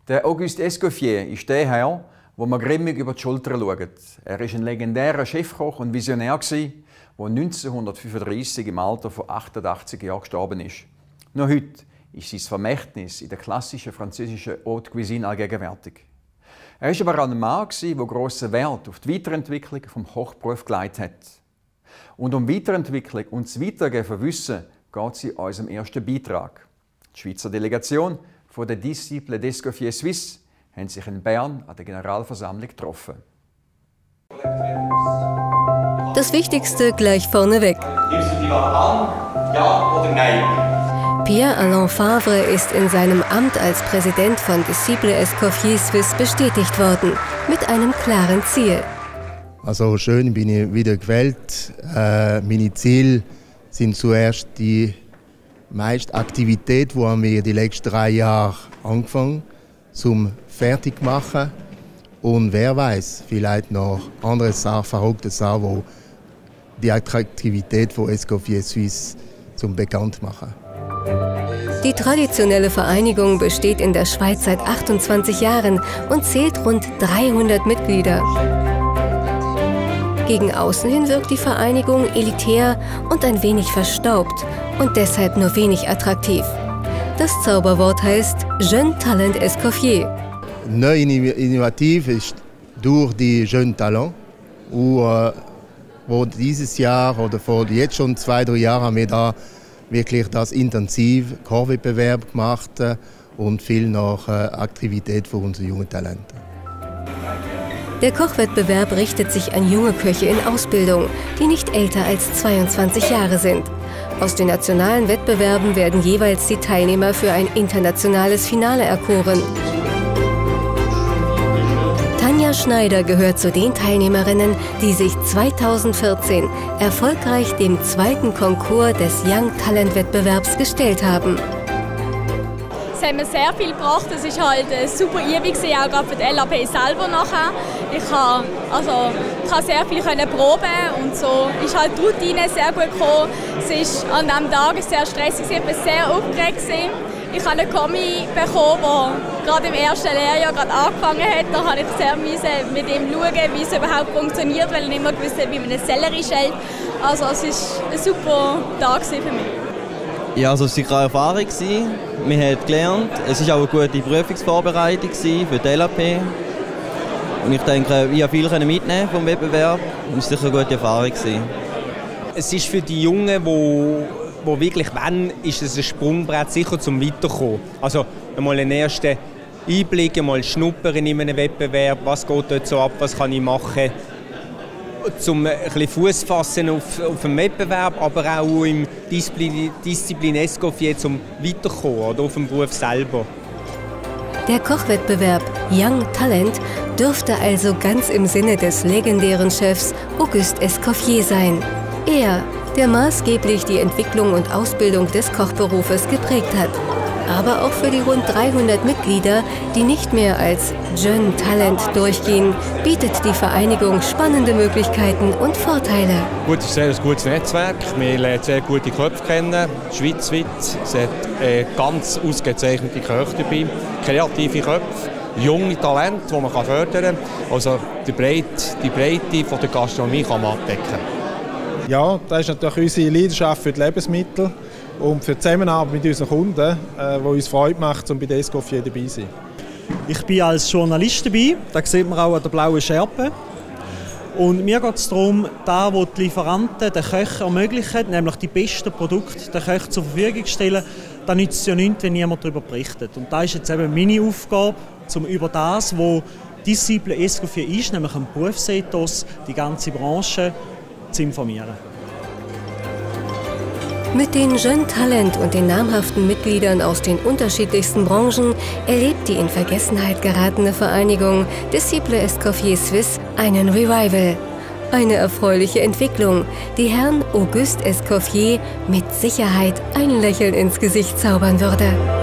Der Auguste Escoffier ist der Herr, wo man grimmig über die Schulter schaut. Er war ein legendärer Chefkoch und Visionär, der 1935 im Alter von 88 Jahren gestorben ist. Noch heute ist sein Vermächtnis in der klassischen französischen Haute Cuisine allgegenwärtig. Er war aber auch ein Mann, der grossen Wert auf die Weiterentwicklung des Kochberufs gelegt hat. Und um Weiterentwicklung und das Weitergeben von Wissen geht es in unserem ersten Beitrag. Die Schweizer Delegation von der Disciples d'Escoffier Suisse haben sich in Bern an der Generalversammlung getroffen. Das Wichtigste gleich vorneweg. Nimmst du die Ware an? Ja oder nein? Pierre-Alain Favre ist in seinem Amt als Präsident von Disciples d'Escoffier Suisse bestätigt worden, mit einem klaren Ziel. Also schön bin ich wieder gewählt. Meine Ziele sind zuerst die meiste Aktivität, die haben wir die letzten 3 Jahre angefangen zum fertig machen. Und wer weiß, vielleicht noch andere Sachen, verrückte Sachen, wo die Attraktivität von Escoffier Suisse zum bekannt machen. Die traditionelle Vereinigung besteht in der Schweiz seit 28 Jahren und zählt rund 300 Mitglieder. Gegen außen hin wirkt die Vereinigung elitär und ein wenig verstaubt und deshalb nur wenig attraktiv. Das Zauberwort heißt Jeune Talent Escoffier. Neu innovativ ist durch die Jeune Talent, wo dieses Jahr oder vor jetzt schon 2-3 Jahren haben wir da wirklich das intensiv Kochwettbewerb gemacht und viel noch Aktivität für unsere jungen Talente. Der Kochwettbewerb richtet sich an junge Köche in Ausbildung, die nicht älter als 22 Jahre sind. Aus den nationalen Wettbewerben werden jeweils die Teilnehmer für ein internationales Finale erkoren. Tanja Schneider gehört zu den Teilnehmerinnen, die sich 2014 erfolgreich dem 2. Konkurs des Young Talent Wettbewerbs gestellt haben. Es hat mir sehr viel gebracht. Es war halt eine super Übung, auch gerade für die LAP selber nachher. Ich konnte sehr viel proben und so ist halt die Routine sehr gut gekommen. Es war an diesem Tag sehr stressig, ich war sehr aufgeregt. Ich habe einen Kommi bekommen, der gerade im ersten Lehrjahr gerade angefangen hat. Da musste ich sehr mit ihm schauen, wie es überhaupt funktioniert, weil ich nicht mehr wusste, wie man eine Sellerie schält. Also es war ein super Tag für mich. Ja, also es war eine Erfahrung. Man hat gelernt. Es war auch eine gute Prüfungsvorbereitung für die LAP. Und ich denke, ich konnte viel mitnehmen vom Wettbewerb. Und es war sicher eine gute Erfahrung. Es ist für die Jungen, die wirklich wollen, ist es ein Sprungbrett sicher zum Weiterkommen. Also einmal einen ersten Einblick, mal schnuppern in einem Wettbewerb, was geht dort so ab, was kann ich machen, zum ein bisschen Fuß fassen auf dem Wettbewerb, aber auch im Disciples Escoffier zum Weiterkommen oder auf dem Beruf selber. Der Kochwettbewerb Young Talent dürfte also ganz im Sinne des legendären Chefs Auguste Escoffier sein. Er, der maßgeblich die Entwicklung und Ausbildung des Kochberufes geprägt hat. Aber auch für die rund 300 Mitglieder, die nicht mehr als Jeune Talent durchgehen, bietet die Vereinigung spannende Möglichkeiten und Vorteile. Es ist ein gutes Netzwerk, wir lernen sehr gute Köpfe kennen, schweizweit. Es hat ganz ausgezeichnete Köche dabei, kreative Köpfe, junge Talente, die man fördern kann. Also die Breite von der Gastronomie kann man abdecken. Ja, das ist natürlich unsere Leidenschaft für die Lebensmittel und für die Zusammenarbeit mit unseren Kunden, die uns Freude macht, um bei der Escoffier dabei zu sein. Ich bin als Journalist dabei, das sieht man auch an der blauen Schärpe. Und mir geht es darum, da wo die Lieferanten den Köchen ermöglichen, nämlich die besten Produkte den Köchen zur Verfügung zu stellen, da nützt es ja nichts, wenn niemand darüber berichtet. Und da ist jetzt eben meine Aufgabe, um über das, was Disciples Escoffier ist, nämlich ein Berufsethos, die ganze Branche zu informieren. Mit den Jeune Talent und den namhaften Mitgliedern aus den unterschiedlichsten Branchen erlebt die in Vergessenheit geratene Vereinigung Disciples Escoffier Suisse einen Revival. Eine erfreuliche Entwicklung, die Herrn Auguste Escoffier mit Sicherheit ein Lächeln ins Gesicht zaubern würde.